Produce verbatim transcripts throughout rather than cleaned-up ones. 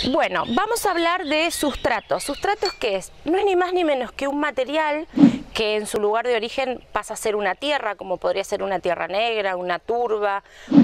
Bueno, vamos a hablar de sustratos. ¿Sustratos qué es? No es ni más ni menos que un material que en su lugar de origen pasa a ser una tierra, como podría ser una tierra negra, una turba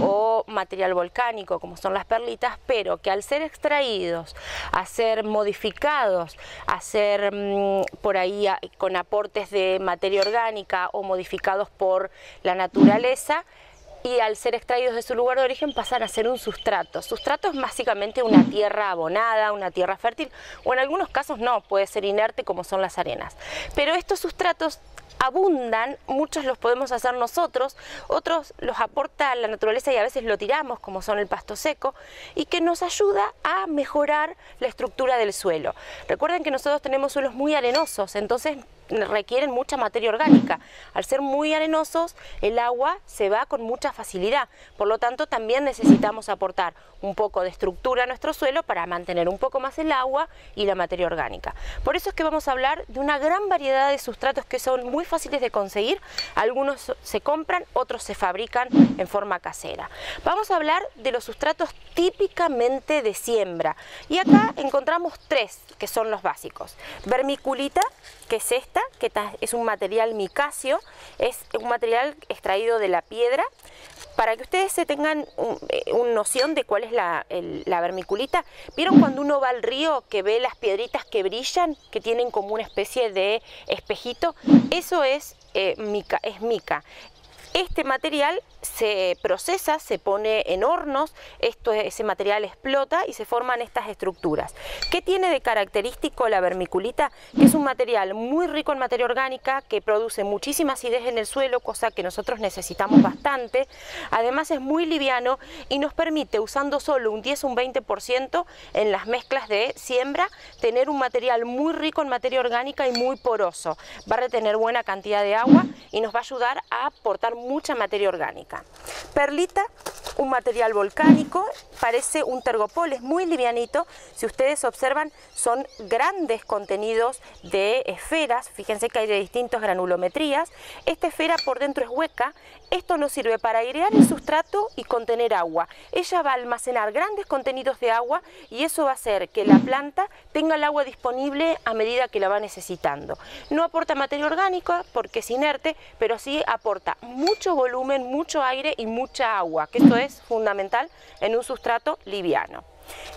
o material volcánico, como son las perlitas, pero que al ser extraídos, a ser modificados, a ser mmm, por ahí a, con aportes de materia orgánica o modificados por la naturaleza, y al ser extraídos de su lugar de origen pasan a ser un sustrato. Sustrato es básicamente una tierra abonada, una tierra fértil, o en algunos casos no, puede ser inerte como son las arenas. Pero estos sustratos abundan, muchos los podemos hacer nosotros, otros los aporta la naturaleza y a veces lo tiramos, como son el pasto seco, y que nos ayuda a mejorar la estructura del suelo. Recuerden que nosotros tenemos suelos muy arenosos, entonces requieren mucha materia orgánica. Al ser muy arenosos, el agua se va con mucha facilidad, por lo tanto también necesitamos aportar un poco de estructura a nuestro suelo para mantener un poco más el agua y la materia orgánica. Por eso es que vamos a hablar de una gran variedad de sustratos que son muy fáciles de conseguir. Algunos se compran, otros se fabrican en forma casera. Vamos a hablar de los sustratos típicamente de siembra, y acá encontramos tres que son los básicos. Vermiculita, que es esta, que es un material micáceo, es un material extraído de la piedra. Para que ustedes se tengan un, un noción de cuál es la, el, la vermiculita, ¿vieron cuando uno va al río que ve las piedritas que brillan, que tienen como una especie de espejito? Eso es, eh, mica, es mica. Este material se procesa, se pone en hornos, esto, ese material explota y se forman estas estructuras. ¿Qué tiene de característico la vermiculita? Que es un material muy rico en materia orgánica, que produce muchísima acidez en el suelo, cosa que nosotros necesitamos bastante. Además es muy liviano y nos permite, usando solo un diez o un veinte por ciento en las mezclas de siembra, tener un material muy rico en materia orgánica y muy poroso. Va a retener buena cantidad de agua y nos va a ayudar a aportar mucha materia orgánica. Perlita, un material volcánico, parece un tergopol, es muy livianito. Si ustedes observan, son grandes contenidos de esferas. Fíjense que hay de distintas granulometrías. Esta esfera por dentro es hueca. Esto nos sirve para airear el sustrato y contener agua. Ella va a almacenar grandes contenidos de agua y eso va a hacer que la planta tenga el agua disponible a medida que la va necesitando. No aporta materia orgánica porque es inerte, pero sí aporta mucho volumen, mucho aire y mucha agua, que esto es fundamental en un sustrato liviano.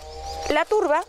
La turba,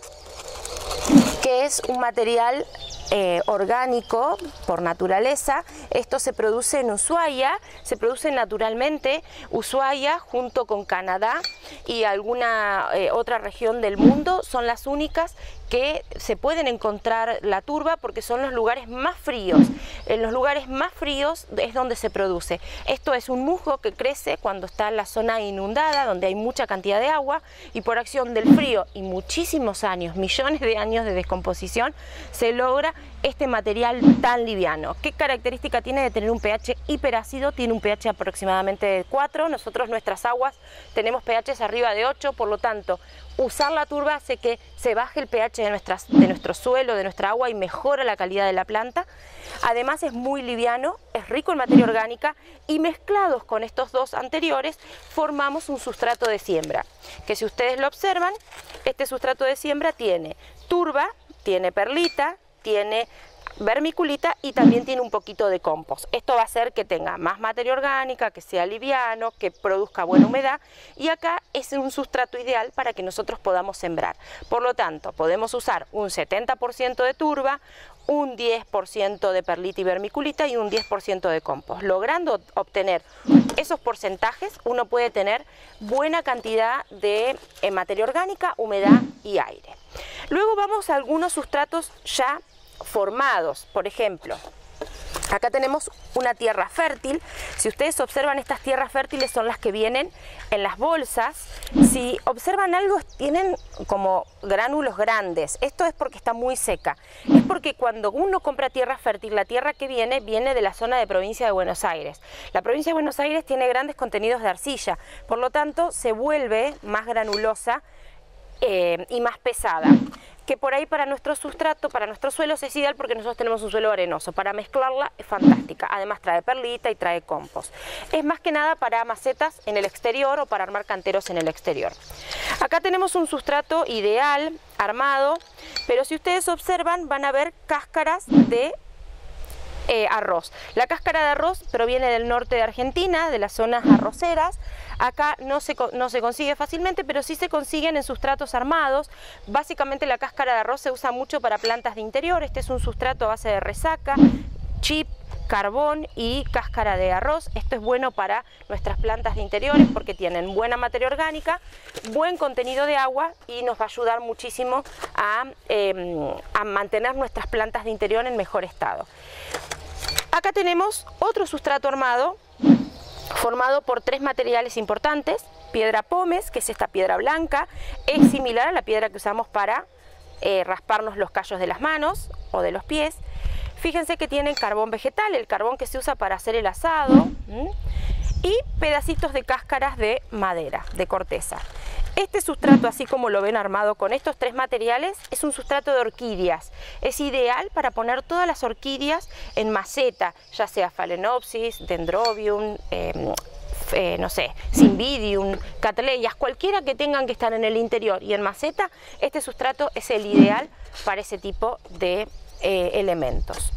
que es un material eh, orgánico por naturaleza, esto se produce en Ushuaia, se produce naturalmente. Ushuaia junto con Canadá y alguna eh, otra región del mundo son las únicas que se pueden encontrar la turba, porque son los lugares más fríos. En los lugares más fríos es donde se produce. Esto es un musgo que crece cuando está en la zona inundada, donde hay mucha cantidad de agua, y por acción del frío y muchísimos años, millones de años de descomposición, se logra este material tan liviano. ¿Qué característica tiene de tener un pH hiperácido? Tiene un pH aproximadamente de cuatro. Nosotros, nuestras aguas, tenemos pHs arriba de ocho, por lo tanto, usar la turba hace que se baje el pH de, nuestras, de nuestro suelo, de nuestra agua, y mejora la calidad de la planta. Además es muy liviano, es rico en materia orgánica, y mezclados con estos dos anteriores formamos un sustrato de siembra, que si ustedes lo observan, este sustrato de siembra tiene turba, tiene perlita, tiene vermiculita y también tiene un poquito de compost. Esto va a hacer que tenga más materia orgánica, que sea liviano, que produzca buena humedad, y acá es un sustrato ideal para que nosotros podamos sembrar. Por lo tanto, podemos usar un setenta por ciento de turba, un diez por ciento de perlita y vermiculita y un diez por ciento de compost. Logrando obtener esos porcentajes, uno puede tener buena cantidad de eh, materia orgánica, humedad y aire. Luego vamos a algunos sustratos ya formados. Por ejemplo, acá tenemos una tierra fértil. Si ustedes observan, estas tierras fértiles son las que vienen en las bolsas. Si observan algo, tienen como gránulos grandes. Esto es porque está muy seca. Es porque cuando uno compra tierra fértil, la tierra que viene, viene de la zona de provincia de Buenos Aires. La provincia de Buenos Aires tiene grandes contenidos de arcilla, por lo tanto se vuelve más granulosa eh, y más pesada, que por ahí para nuestro sustrato, para nuestros suelos es ideal, porque nosotros tenemos un suelo arenoso. Para mezclarla es fantástica. Además trae perlita y trae compost. Es más que nada para macetas en el exterior o para armar canteros en el exterior. Acá tenemos un sustrato ideal armado, pero si ustedes observan van a ver cáscaras de Eh, arroz. La cáscara de arroz proviene del norte de Argentina, de las zonas arroceras. Acá no se, no se consigue fácilmente, pero sí se consiguen en sustratos armados. Básicamente la cáscara de arroz se usa mucho para plantas de interior. Este es un sustrato a base de resaca, chip, carbón y cáscara de arroz. Esto es bueno para nuestras plantas de interiores porque tienen buena materia orgánica, buen contenido de agua y nos va a ayudar muchísimo a, eh, a mantener nuestras plantas de interior en mejor estado. Acá tenemos otro sustrato armado formado por tres materiales importantes. Piedra pómez, que es esta piedra blanca, es similar a la piedra que usamos para eh, rasparnos los callos de las manos o de los pies. Fíjense que tienen carbón vegetal, el carbón que se usa para hacer el asado, ¿m? Y pedacitos de cáscaras de madera, de corteza. Este sustrato, así como lo ven armado con estos tres materiales, es un sustrato de orquídeas. Es ideal para poner todas las orquídeas en maceta, ya sea Phalaenopsis, Dendrobium, eh, eh, no sé, Cymbidium, Cattleyas, cualquiera que tengan que estar en el interior y en maceta, este sustrato es el ideal para ese tipo de eh, elementos.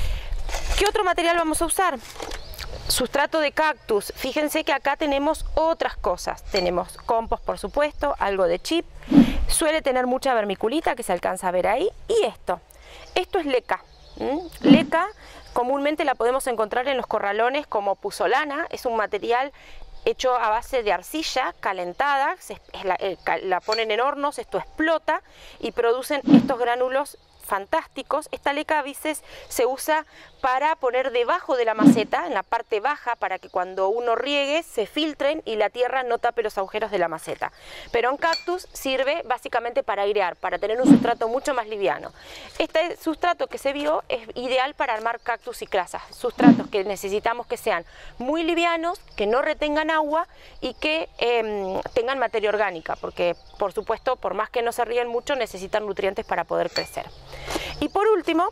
¿Qué otro material vamos a usar? Sustrato de cactus. Fíjense que acá tenemos otras cosas. Tenemos compost, por supuesto, algo de chip. Suele tener mucha vermiculita que se alcanza a ver ahí. Y esto. Esto es leca. ¿Mm? Leca comúnmente la podemos encontrar en los corralones como puzzolana. Es un material hecho a base de arcilla calentada. Se, la, la ponen en hornos, esto explota y producen estos gránulos fantásticos. Esta leca a veces se usa para poner debajo de la maceta, en la parte baja, para que cuando uno riegue se filtren y la tierra no tape los agujeros de la maceta. Pero en cactus sirve básicamente para airear, para tener un sustrato mucho más liviano. Este sustrato que se vio es ideal para armar cactus y crasas, sustratos que necesitamos que sean muy livianos, que no retengan agua y que eh, tengan materia orgánica, porque por supuesto, por más que no se ríen mucho, necesitan nutrientes para poder crecer. Y por último,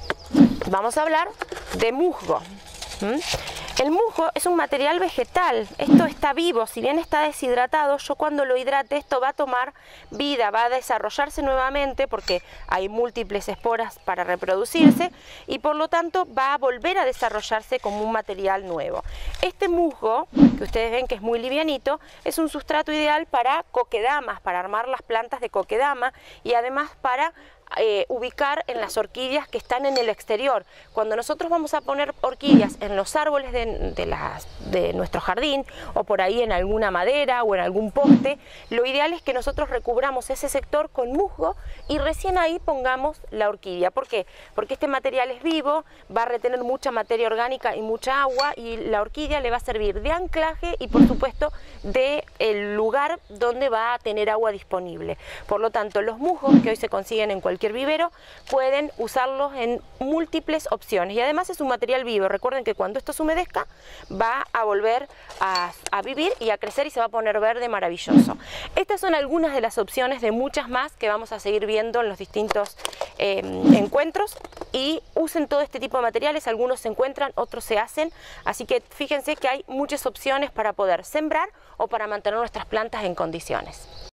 vamos a hablar de musgo. ¿Mm? El musgo es un material vegetal, esto está vivo, si bien está deshidratado, yo cuando lo hidrate esto va a tomar vida, va a desarrollarse nuevamente porque hay múltiples esporas para reproducirse y por lo tanto va a volver a desarrollarse como un material nuevo. Este musgo, que ustedes ven que es muy livianito, es un sustrato ideal para coquedamas, para armar las plantas de coquedama y además para Eh, ubicar en las orquídeas que están en el exterior. Cuando nosotros vamos a poner orquídeas en los árboles de, de, las, de nuestro jardín o por ahí en alguna madera o en algún poste, lo ideal es que nosotros recubramos ese sector con musgo y recién ahí pongamos la orquídea. ¿Por qué? Porque este material es vivo, va a retener mucha materia orgánica y mucha agua y la orquídea le va a servir de anclaje y por supuesto de el lugar donde va a tener agua disponible. Por lo tanto, los musgos que hoy se consiguen en cualquier vivero pueden usarlos en múltiples opciones y además es un material vivo. Recuerden que cuando esto se humedezca va a volver a, a vivir y a crecer y se va a poner verde maravilloso. Estas son algunas de las opciones de muchas más que vamos a seguir viendo en los distintos eh, encuentros y usen todo este tipo de materiales, algunos se encuentran, otros se hacen, así que fíjense que hay muchas opciones para poder sembrar o para mantener nuestras plantas en condiciones.